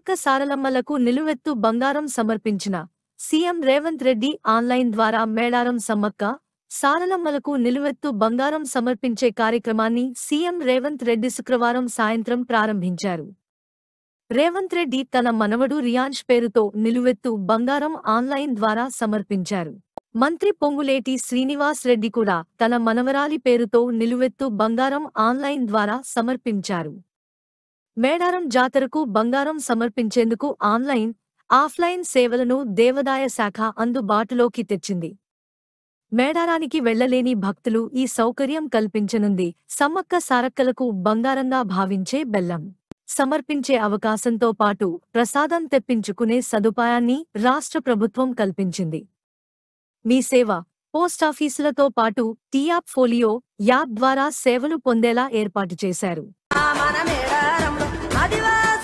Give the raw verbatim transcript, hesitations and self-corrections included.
సమ్మక్క సారలమ్మలకు నిలువెత్తు బంగారం సమర్పించిన సీఎం రేవంత్ రెడ్డి ఆన్లైన్ ద్వారా మేడారం సమ్మక్క సారలమ్మలకు నిలువెత్తు బంగారం సమర్పించే కార్యక్రమాన్ని సీఎం రేవంత్ రెడ్డి శుక్రవారం సాయంత్రం ప్రారంభించారు. రేవంత్ రెడ్డి తన మనవడు రియాన్ష్ పేరుతో నిలువెత్తు బంగారం ఆన్లైన్ ద్వారా సమర్పించారు. మంత్రి పొంగులేటి శ్రీనివాస్ రెడ్డి కూడా తన మనవరాలి పేరుతో నిలువెత్తు బంగారం ఆన్లైన్ ద్వారా సమర్పించారు. మేడారం జాతరకు బంగారం సమర్పించేందుకు ఆన్లైన్, ఆఫ్లైన్ సేవలను దేవాదాయ శాఖ అందుబాటులోకి తెచ్చింది. మేడారానికి వెళ్లలేని భక్తులు ఈ సౌకర్యం కల్పించనుంది. సమ్మక్క సారక్కలకు బంగారంగా భావించే బెల్లం సమర్పించే అవకాశంతో పాటు ప్రసాదం తెప్పించుకునే సదుపాయాన్ని రాష్ట్ర ప్రభుత్వం కల్పించింది. మీ సేవ పోస్టాఫీసులతో పాటు టీయాప్ ఫోలియో యాప్ ద్వారా సేవలు పొందేలా ఏర్పాటు చేశారు.